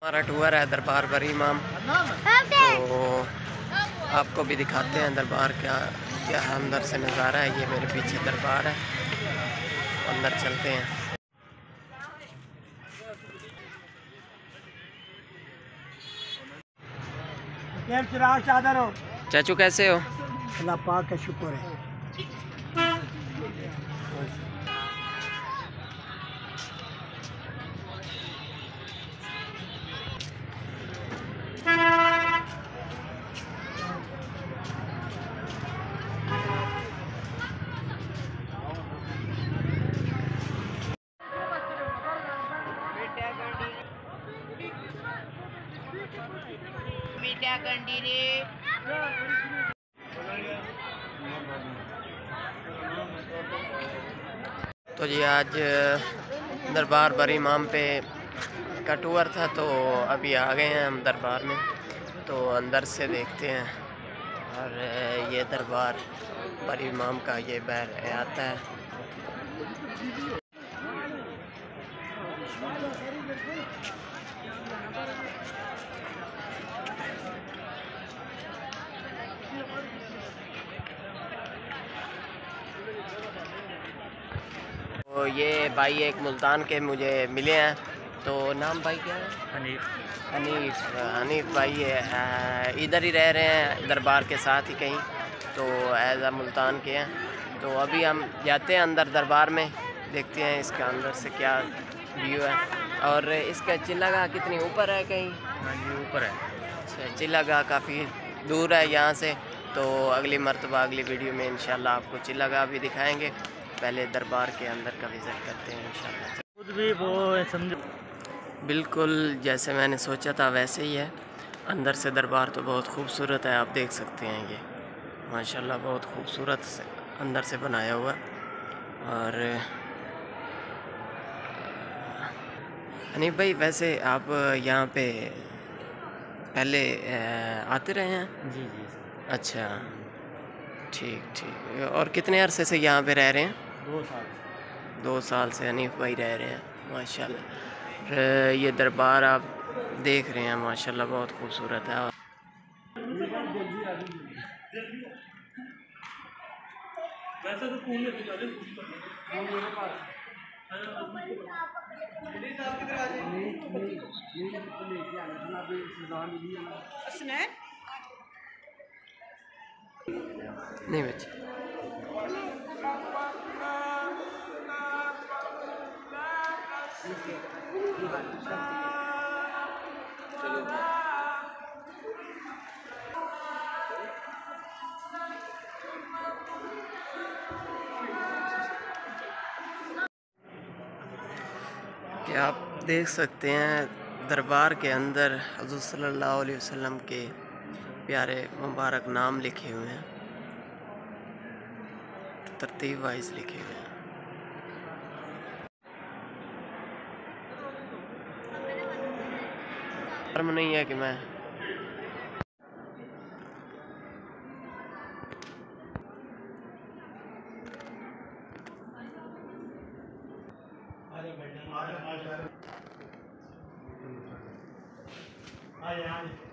हमारा टूर है दरबार बरी इमाम, तो आपको भी दिखाते हैं दरबार क्या क्या अंदर से नज़ारा है। ये मेरे पीछे दरबार है, अंदर चलते हैं। चादर हो चाचू कैसे हो? अल्लाह पाक का शुक्र है। तो जी आज दरबार बरी इमाम पे का टूर था, तो अभी आ गए हैं हम दरबार में, तो अंदर से देखते हैं। और ये दरबार बरी इमाम का ये बैर आता है। तो ये भाई एक मुल्तान के मुझे मिले हैं, तो नाम भाई क्या है? हनीफ भाई इधर ही रह रहे हैं दरबार के साथ ही कहीं, तो एज आ मुल्तान के हैं। तो अभी हम जाते हैं अंदर दरबार में, देखते हैं इसका अंदर से क्या व्यू है। और इसका चिल्लागाह कितनी ऊपर है? कहीं ऊपर है। अच्छा, चिल्लागाह काफ़ी दूर है यहाँ से, तो अगली मर्तबा अगली वीडियो में इंशाल्लाह आपको चिल्लागाह भी दिखाएंगे। पहले दरबार के अंदर का विज़िट करते हैं इंशाल्लाह। खुद भी वो समझो बिल्कुल जैसे मैंने सोचा था वैसे ही है। अंदर से दरबार तो बहुत खूबसूरत है, आप देख सकते हैं। ये माशाल्लाह बहुत खूबसूरत से अंदर से बनाया हुआ। और अनीफ भाई वैसे आप यहाँ पे पहले आते रहे हैं? जी जी अच्छा, ठीक ठीक। और कितने अरसे से यहाँ पे रह रहे हैं? 2 साल 2 साल से हनीफ भाई रह रहे हैं माशाल्लाह। ये दरबार आप देख रहे हैं माशाल्लाह बहुत खूबसूरत है। नहीं बच्चे क्या आप देख सकते हैं दरबार के अंदर हुज़ूर सल्लल्लाहु अलैहि वसल्लम के प्यारे मुबारक नाम लिखे हुए हैं, तरतीब वाइज लिखे हुए हैं। शर्म नहीं है कि मैं आ